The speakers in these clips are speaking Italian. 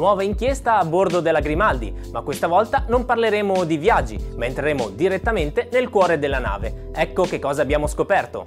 Nuova inchiesta a bordo della Grimaldi, ma questa volta non parleremo di viaggi, ma entreremo direttamente nel cuore della nave. Ecco che cosa abbiamo scoperto.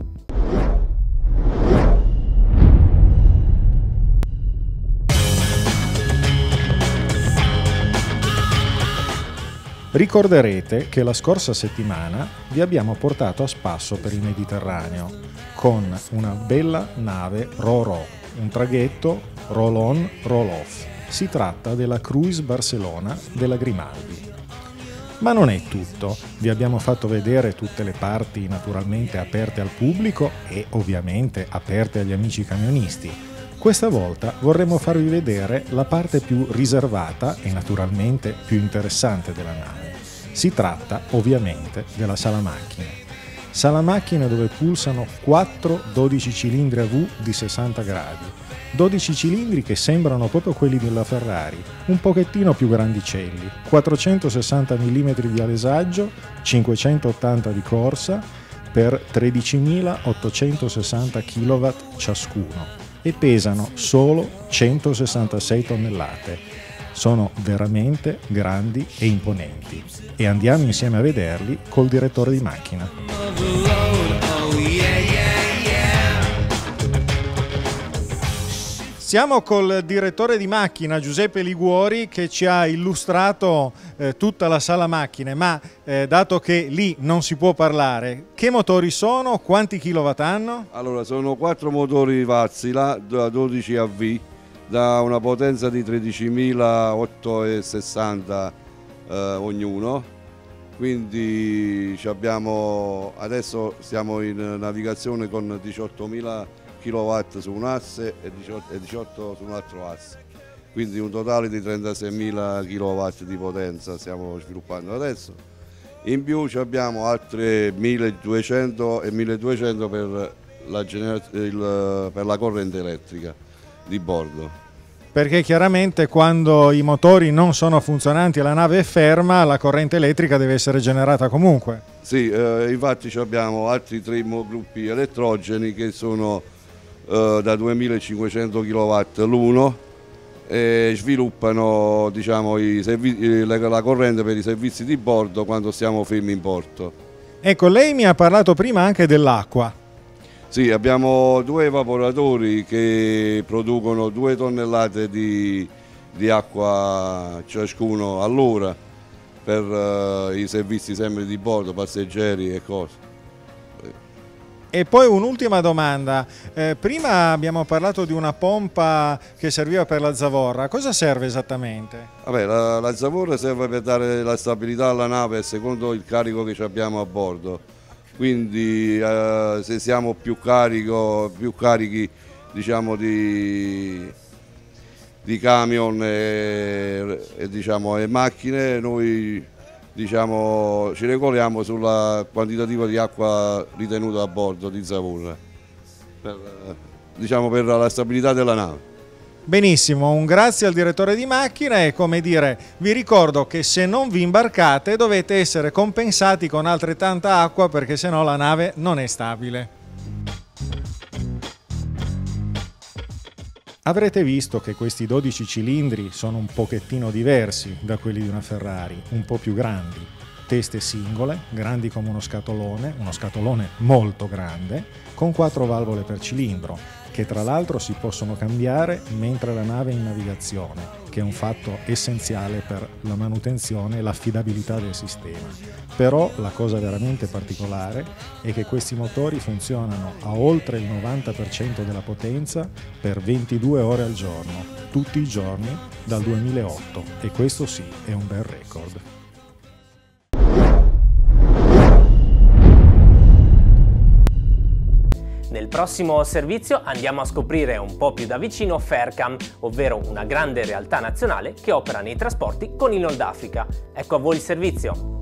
Ricorderete che la scorsa settimana vi abbiamo portato a spasso per il Mediterraneo con una bella nave Ro-Ro, un traghetto roll-on, roll-off. Si tratta della Cruise Barcelona della Grimaldi. Ma non è tutto, vi abbiamo fatto vedere tutte le parti naturalmente aperte al pubblico e ovviamente aperte agli amici camionisti. Questa volta vorremmo farvi vedere la parte più riservata e naturalmente più interessante della nave. Si tratta ovviamente della sala macchine. Sala macchine dove pulsano 4 12 cilindri a V di 60 gradi. 12 cilindri che sembrano proprio quelli della Ferrari, un pochettino più grandicelli, 460 mm di alesaggio, 580 di corsa per 13.860 kW ciascuno. E pesano solo 166 tonnellate. Sono veramente grandi e imponenti e andiamo insieme a vederli col direttore di macchina. Siamo col direttore di macchina Giuseppe Liguori che ci ha illustrato tutta la sala macchine, ma dato che lì non si può parlare, che motori sono? Quanti kilowatt hanno? Allora, sono 4 motori Wärtsilä da 12 AV, da una potenza di 13.860 ognuno, quindi adesso stiamo in navigazione con 18.000 kW su un asse e 18 su un altro asse, quindi un totale di 36.000 kW di potenza stiamo sviluppando adesso. In più abbiamo altre 1.200 e 1.200 per la corrente elettrica di bordo. Perché chiaramente quando i motori non sono funzionanti e la nave è ferma, la corrente elettrica deve essere generata comunque. Sì, infatti abbiamo altri 3 gruppi elettrogeni che sono da 2.500 kW l'uno e sviluppano, diciamo, la corrente per i servizi di bordo quando siamo fermi in porto. Ecco, lei mi ha parlato prima anche dell'acqua. Sì, abbiamo 2 evaporatori che producono 2 tonnellate di acqua ciascuno all'ora per i servizi sempre di bordo, passeggeri e cose. E poi un'ultima domanda, prima abbiamo parlato di una pompa che serviva per la zavorra, cosa serve esattamente? Vabbè, la zavorra serve per dare la stabilità alla nave secondo il carico che abbiamo a bordo, quindi se siamo più carichi diciamo di camion e macchine, noi ci regoliamo sul quantitativo di acqua ritenuta a bordo di zavorra per la stabilità della nave. Benissimo, un grazie al direttore di macchina e come dire, vi ricordo che se non vi imbarcate dovete essere compensati con altrettanta acqua perché sennò la nave non è stabile. Avrete visto che questi 12 cilindri sono un pochettino diversi da quelli di una Ferrari, un po' più grandi, teste singole, grandi come uno scatolone molto grande, con 4 valvole per cilindro, che tra l'altro si possono cambiare mentre la nave è in navigazione, che è un fatto essenziale per la manutenzione e l'affidabilità del sistema. Però la cosa veramente particolare è che questi motori funzionano a oltre il 90% della potenza per 22 ore al giorno, tutti i giorni dal 2008, e questo sì è un bel record. Nel prossimo servizio andiamo a scoprire un po' più da vicino Fercam, ovvero una grande realtà nazionale che opera nei trasporti con il Nord Africa. Ecco a voi il servizio.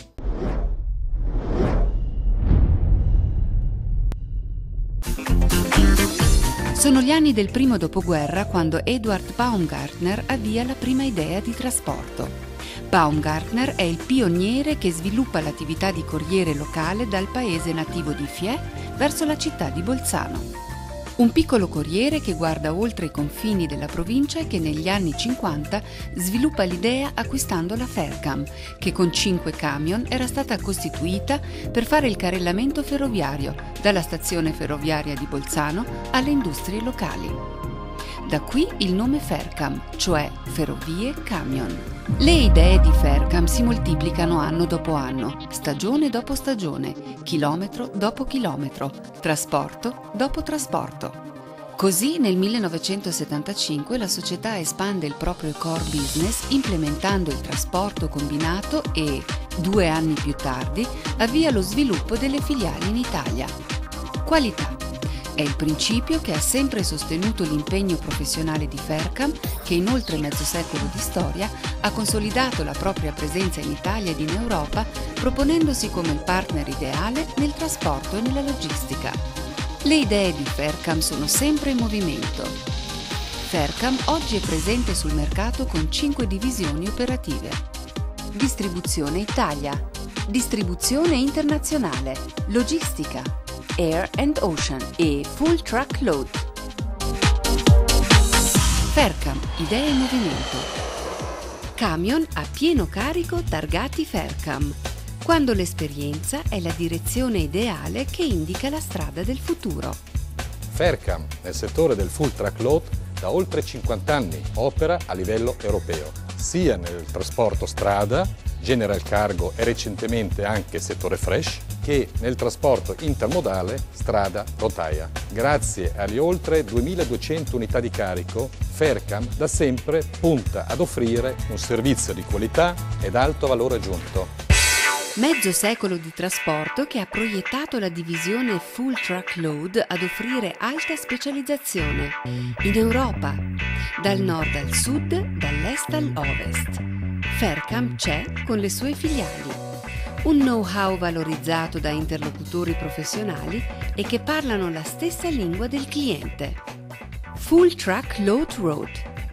Sono gli anni del primo dopoguerra quando Eduard Baumgartner avvia la prima idea di trasporto. Baumgartner è il pioniere che sviluppa l'attività di corriere locale dal paese nativo di Fier verso la città di Bolzano. Un piccolo corriere che guarda oltre i confini della provincia e che negli anni 50 sviluppa l'idea acquistando la Fercam, che con 5 camion era stata costituita per fare il carrellamento ferroviario, dalla stazione ferroviaria di Bolzano alle industrie locali. Da qui il nome Fercam, cioè Ferrovie Camion. Le idee di Fercam si moltiplicano anno dopo anno, stagione dopo stagione, chilometro dopo chilometro, trasporto dopo trasporto. Così nel 1975 la società espande il proprio core business implementando il trasporto combinato e, 2 anni più tardi, avvia lo sviluppo delle filiali in Italia. Qualità. È il principio che ha sempre sostenuto l'impegno professionale di Fercam, che in oltre mezzo secolo di storia ha consolidato la propria presenza in Italia ed in Europa, proponendosi come il partner ideale nel trasporto e nella logistica. Le idee di Fercam sono sempre in movimento. Fercam oggi è presente sul mercato con 5 divisioni operative. Distribuzione Italia, distribuzione internazionale, logistica, Air and Ocean e Full Truck Load. Fercam, idee in movimento. Camion a pieno carico targati Fercam, quando l'esperienza è la direzione ideale che indica la strada del futuro. Fercam, nel settore del Full Truck Load, da oltre 50 anni opera a livello europeo, sia nel trasporto strada, General Cargo e recentemente anche settore fresh, che nel trasporto intermodale strada-rotaia. Grazie alle oltre 2200 unità di carico, Fercam da sempre punta ad offrire un servizio di qualità ed alto valore aggiunto. Mezzo secolo di trasporto che ha proiettato la divisione Full Truck Load ad offrire alta specializzazione in Europa, dal nord al sud, dall'est all'ovest. Fercam c'è con le sue filiali. Un know-how valorizzato da interlocutori professionali e che parlano la stessa lingua del cliente. Full Truck Load Road.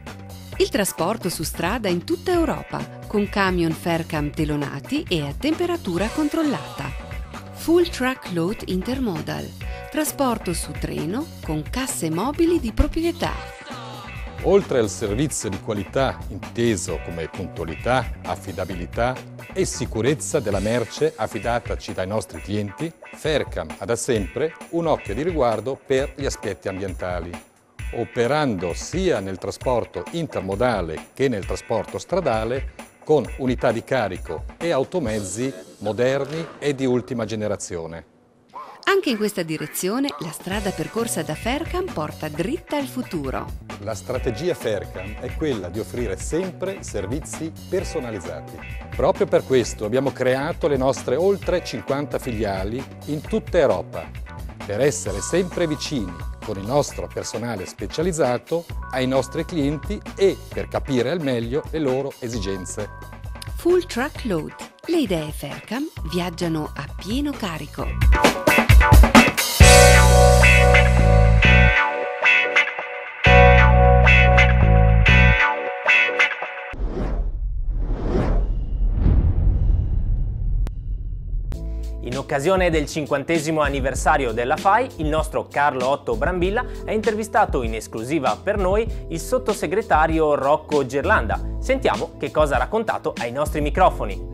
Il trasporto su strada in tutta Europa, con camion Fercam telonati e a temperatura controllata. Full Truck Load Intermodal. Trasporto su treno con casse mobili di proprietà. Oltre al servizio di qualità inteso come puntualità, affidabilità e sicurezza della merce affidataci dai nostri clienti, Fercam ha da sempre un occhio di riguardo per gli aspetti ambientali, operando sia nel trasporto intermodale che nel trasporto stradale con unità di carico e automezzi moderni e di ultima generazione. Anche in questa direzione la strada percorsa da Fercam porta dritta al futuro. La strategia Fercam è quella di offrire sempre servizi personalizzati. Proprio per questo abbiamo creato le nostre oltre 50 filiali in tutta Europa, per essere sempre vicini con il nostro personale specializzato ai nostri clienti e per capire al meglio le loro esigenze. Full Truck Load. Le idee Fercam viaggiano a pieno carico. In occasione del 50° anniversario della FAI, il nostro Carlo Otto Brambilla ha intervistato in esclusiva per noi il sottosegretario Rocco Gerlanda. Sentiamo che cosa ha raccontato ai nostri microfoni.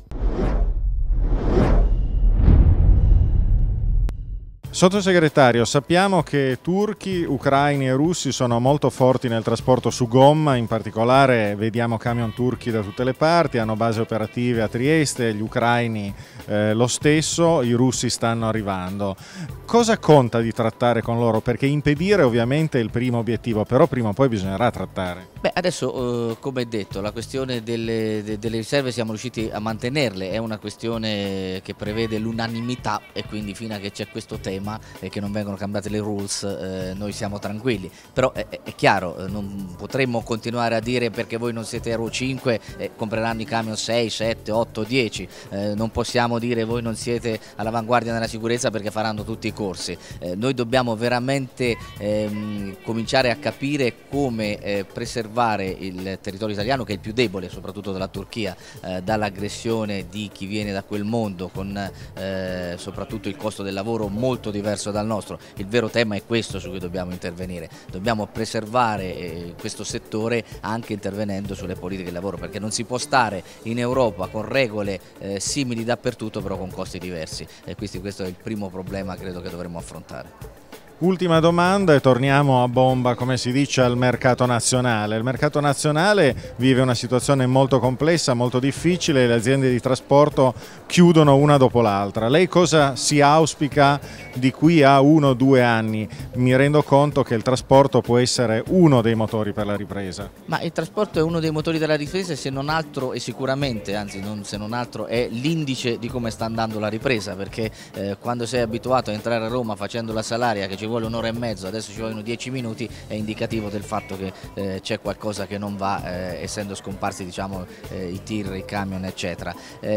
Sottosegretario, sappiamo che turchi, ucraini e russi sono molto forti nel trasporto su gomma, in particolare vediamo camion turchi da tutte le parti, hanno basi operative a Trieste, gli ucraini lo stesso, i russi stanno arrivando. Cosa conta di trattare con loro? Perché impedire ovviamente è il primo obiettivo, però prima o poi bisognerà trattare. Beh, adesso come detto, la questione delle riserve siamo riusciti a mantenerle, è una questione che prevede l'unanimità e quindi fino a che c'è questo tema e che non vengono cambiate le rules noi siamo tranquilli, però è chiaro, non potremmo continuare a dire perché voi non siete Euro 5 compreranno i camion 6, 7, 8, 10, non possiamo possiamo dire voi non siete all'avanguardia nella sicurezza perché faranno tutti i corsi. Noi dobbiamo veramente cominciare a capire come preservare il territorio italiano, che è il più debole, soprattutto dalla Turchia, dall'aggressione di chi viene da quel mondo, con soprattutto il costo del lavoro molto diverso dal nostro. Il vero tema è questo su cui dobbiamo intervenire, dobbiamo preservare questo settore anche intervenendo sulle politiche del lavoro, perché non si può stare in Europa con regole simili dappertutto però con costi diversi, e questo è il primo problema credo che dovremmo affrontare. Ultima domanda e torniamo a bomba, come si dice, al mercato nazionale. Il mercato nazionale vive una situazione molto complessa, molto difficile, le aziende di trasporto chiudono una dopo l'altra. Lei cosa si auspica di qui a 1 o 2 anni? Mi rendo conto che il trasporto può essere uno dei motori per la ripresa. Ma il trasporto è uno dei motori della ripresa, se non altro, e sicuramente, anzi se non altro, è l'indice di come sta andando la ripresa, perché quando sei abituato a entrare a Roma facendo la Salaria, che ci vuole un'ora e mezzo, adesso ci vogliono 10 minuti, è indicativo del fatto che c'è qualcosa che non va, essendo scomparsi, diciamo, i tir, i camion, eccetera.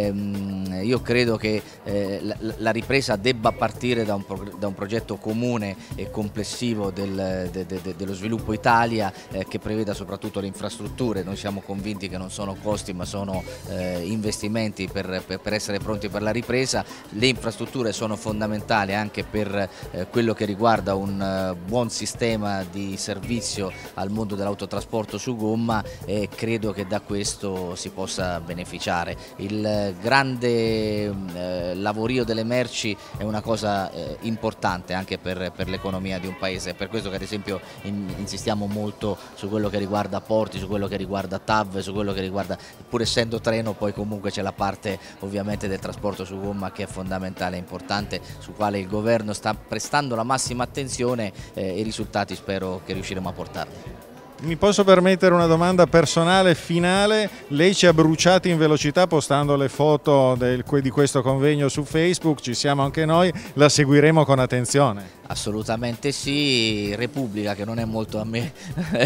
Io credo che la ripresa debba partire da un progetto comune e complessivo dello sviluppo Italia, che preveda soprattutto le infrastrutture. Noi siamo convinti che non sono costi ma sono investimenti per essere pronti per la ripresa. Le infrastrutture sono fondamentali anche per quello che riguarda un buon sistema di servizio al mondo dell'autotrasporto su gomma, e credo che da questo si possa beneficiare. Il grande lavorio delle merci è una cosa importante anche per l'economia di un paese, è per questo che ad esempio insistiamo molto su quello che riguarda porti, su quello che riguarda TAV, su quello che riguarda, pur essendo treno, poi comunque c'è la parte ovviamente del trasporto su gomma che è fondamentale e importante, su quale il governo sta prestando la massima attenzione, e i risultati spero che riusciremo a portarli. Mi posso permettere una domanda personale finale? Lei ci ha bruciati in velocità postando le foto di questo convegno su Facebook, ci siamo anche noi, la seguiremo con attenzione. Assolutamente sì. Repubblica, che non è molto a me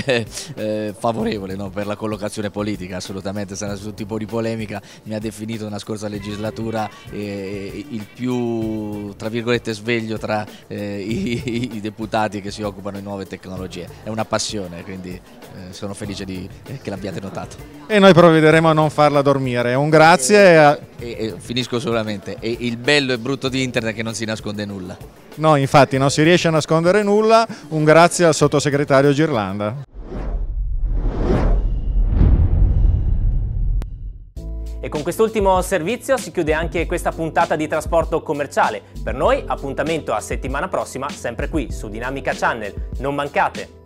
favorevole, no, per la collocazione politica, assolutamente sarà su tipo di polemica, mi ha definito nella scorsa legislatura il più, tra virgolette, sveglio tra i deputati che si occupano di nuove tecnologie. È una passione, quindi sono felice che l'abbiate notato. E noi provvederemo a non farla dormire. Un grazie. E finisco solamente, e il bello e brutto di internet è che non si nasconde nulla. No, infatti non si riesce a nascondere nulla. Un grazie al sottosegretario Girlanda. E con quest'ultimo servizio si chiude anche questa puntata di Trasporto Commerciale. Per noi appuntamento a settimana prossima, sempre qui su Dinamica Channel. Non mancate!